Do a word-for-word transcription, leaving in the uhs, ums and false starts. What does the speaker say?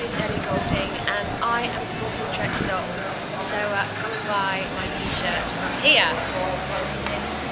name is Ellie Goulding and I am supporting Trekstock, so uh, come and buy my t-shirt from here. Yes.